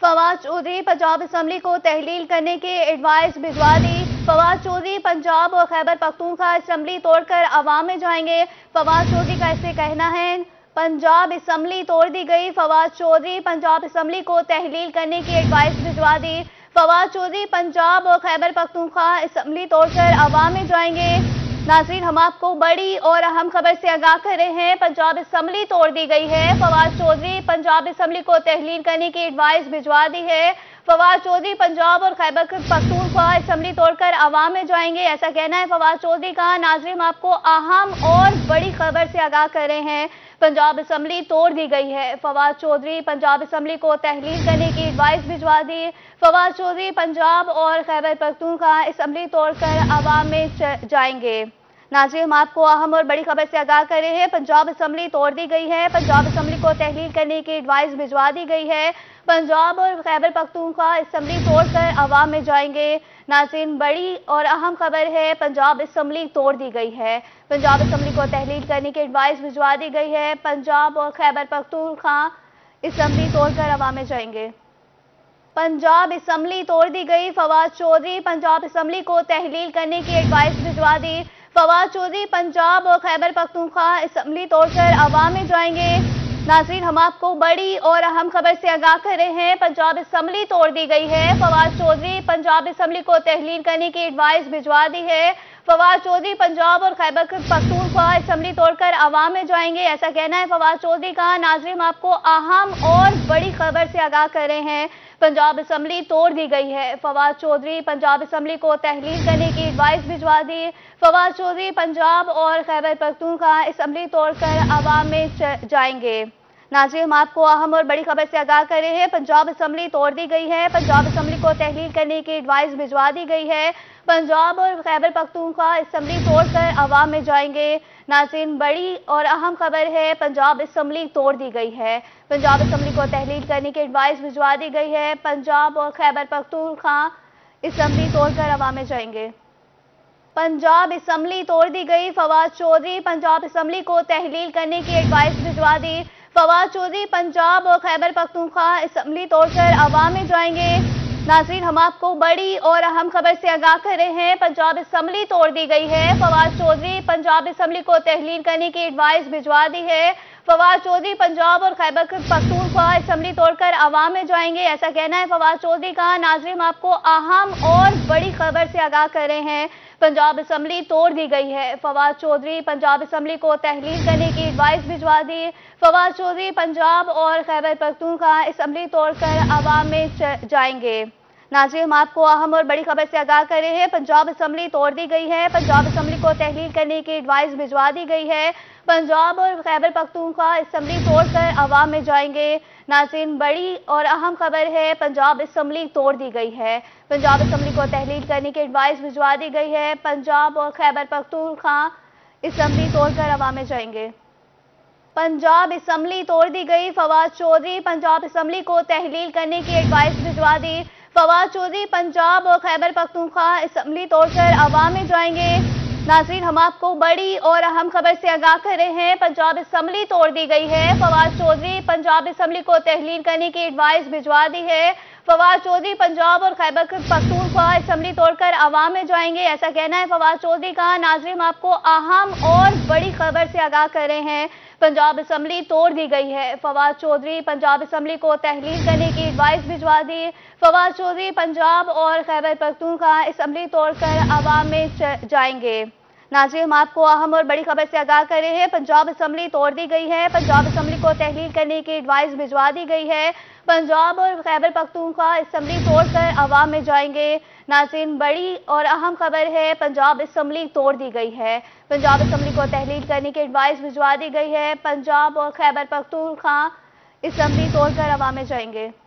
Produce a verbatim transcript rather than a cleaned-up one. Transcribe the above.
Fawad Chaudhary Punjab assembly को तहलील करने की एडवाइस भिजवा दी। फवाद चौधरी पंजाब और खैबर पख्तूनख्वा असम्बली तोड़कर अवाम में जाएंगे। फवाद चौधरी का ऐसे कहना है, पंजाब असम्बली तोड़ दी गई। फवाद चौधरी पंजाब असम्बली को तहलील करने की एडवाइस भिजवा दी। फवाद चौधरी पंजाब और खैबर पख्तूनख्वा असम्बली तोड़कर अवाम में जाएंगे। नाज़रीन, हम आपको बड़ी और अहम खबर से आगाह कर रहे हैं। पंजाब असम्बली तोड़ दी गई है। फवाद चौधरी पंजाब असम्बली को तहलील करने की एडवाइस भिजवा दी है। फवाद चौधरी पंजाब और खैबर पख्तूनख्वा असम्बली तोड़कर अवाम में जाएंगे, ऐसा कहना है फवाद चौधरी का। नाज़रीन, हम आपको अहम और बड़ी खबर से आगाह कर रहे हैं। पंजाब असम्बली तोड़ दी गई है। फवाद चौधरी पंजाब असम्बली को तहलील करने की एडवाइस भिजवा दी। फवाद चौधरी पंजाब और खैबर पख्तूनख्वा असम्बली तोड़कर अवाम में जाएंगे। नाज़रीन, हम आपको अहम और बड़ी खबर से आगाह कर रहे हैं। पंजाब असम्बली तोड़ दी गई है। पंजाब असम्बली को तहलील करने की एडवाइस भिजवा दी गई है। पंजाब और खैबर पख्तूनख्वा असम्बली तोड़कर अवाम में जाएंगे। नाज़रीन, बड़ी और अहम खबर है, पंजाब असम्बली तोड़ दी गई है। पंजाब असम्बली को तहलील करने की एडवाइस भिजवा दी गई है। पंजाब और खैबर पख्तूनख्वा असम्बली तोड़कर अवाम में जाएंगे। पंजाब असम्बली तोड़ दी गई। फवाद चौधरी पंजाब असम्बली को तहलील करने की एडवाइस भिजवा दी। फवाद चौधरी पंजाब और खैबर पख्तूनख्वा असम्बली तोड़कर अवाम में जाएंगे। नाज़रीन, हम आपको बड़ी और अहम खबर से आगाह कर रहे हैं। पंजाब असम्बली तोड़ दी गई है। फवाद चौधरी पंजाब असम्बली को तहलील करने की एडवाइस भिजवा दी है। फवाद चौधरी पंजाब और खैबर पख्तूनख्वा असम्बली तोड़कर अवाम में जाएंगे, ऐसा कहना है फवाद चौधरी का। नाज़रीन, हम आपको अहम और बड़ी खबर से आगाह कर रहे हैं। पंजाब असम्बली तोड़ दी गई है। फवाद चौधरी पंजाब असम्बली को तहलील करने की एडवाइस भिजवा दी। फवाद चौधरी पंजाब और खैबर पख्तूनख्वा असम्बली तोड़कर अवाम में जाएंगे। नाज़रीन, हम आपको अहम और बड़ी खबर से आगाह कर रहे हैं। पंजाब असम्बली तोड़ दी गई है। पंजाब असम्बली को तहलील करने की एडवाइस भिजवा दी गई है। पंजाब और खैबर पख्तूनख्वा असम्बली तोड़कर अवाम में जाएंगे। नाज़रीन, बड़ी और अहम खबर है, पंजाब असम्बली तोड़ दी गई है। पंजाब असम्बली को तहलील करने की एडवाइस भिजवा दी गई है। पंजाब और खैबर पख्तूनख्वा असम्बली तोड़कर अवाम में जाएंगे। पंजाब असम्बली तोड़ दी गई। फवाद चौधरी पंजाब असम्बली को तहलील करने की एडवाइस भिजवा दी। फवाद चौधरी पंजाब और खैबर पख्तूनख्वा असम्बली तोड़कर अवाम में जाएंगे। नाज़रीन, हम आपको बड़ी और अहम खबर से आगाह कर रहे हैं। पंजाब असम्बली तोड़ दी गई है। फवाद चौधरी पंजाब असम्बली को तहलील करने की एडवाइस भिजवा दी है। फवाद चौधरी पंजाब और खैबर पख्तूनख्वा असम्बली तोड़कर अवाम में जाएंगे, ऐसा कहना है फवाद चौधरी का। नाज़रीन, हम आपको अहम और बड़ी खबर से आगाह कर रहे हैं। पंजाब असम्बली तोड़ दी गई है। फवाद चौधरी पंजाब असम्बली को तहलील करने की एडवाइस भिजवा दी। फवाद चौधरी पंजाब और खैबर पख्तूनख्वा असम्बली तोड़कर अवाम में जाएंगे। नाज़रीन, हम आपको अहम और बड़ी खबर से आगाह कर रहे हैं। पंजाब असम्बली तोड़ दी गई है। पंजाब असम्बली को तहलील करने की एडवाइस भिजवा दी गई है। पंजाब और खैबर पख्तूनख्वा असम्बली तोड़कर अवाम में जाएंगे। नाज़रीन, बड़ी और अहम खबर है, पंजाब असम्बली तोड़ दी गई है। पंजाब असम्बली को तहलील करने की एडवाइस भिजवा दी गई है। पंजाब और खैबर पख्तूनख्वा असम्बली तोड़कर अवाम में जाएंगे। पंजाब असम्बली तोड़ दी गई। फवाद चौधरी पंजाब असम्बली को तहलील करने की एडवाइस भिजवा दी। फवाद चौधरी पंजाब और खैबर पख्तूनख्वा असम्बली तोड़कर अवाम में जाएंगे। नाज़रीन, हम आपको बड़ी और अहम खबर से आगाह कर रहे हैं। पंजाब असम्बली तोड़ दी गई है। फवाद चौधरी पंजाब असम्बली को तहलील करने की एडवाइस भिजवा दी है। फवाद चौधरी पंजाब और खैबर पख्तूनख्वा असम्बली तोड़कर अवाम में जाएंगे, ऐसा कहना है फवाद चौधरी का। नाज़रीन, हम आपको अहम और बड़ी खबर से आगाह कर रहे हैं। पंजाब असम्बली तोड़ दी गई है। फवाद चौधरी पंजाब असम्बली को तहलील करने की एडवाइस भिजवा दी। फवाद चौधरी पंजाब और खैबर पख्तूनख्वा असम्बली तोड़कर अवाम में जाएंगे। नाज़रीन, हम आपको अहम और बड़ी खबर से आगाह कर रहे हैं। पंजाब असम्बली तोड़ दी गई है। पंजाब असम्बली को तहलील करने की एडवाइस भिजवा दी गई है। पंजाब और खैबर पख्तूनख्वा असम्बली तोड़कर अवाम में जाएंगे। नाज़रीन, बड़ी और अहम खबर है, पंजाब असम्बली तोड़ दी गई है। पंजाब असम्बली को तहलील करने की एडवाइस भिजवा दी गई है। पंजाब और खैबर पख्तूनख्वा असम्बली तोड़कर अवाम में जाएंगे।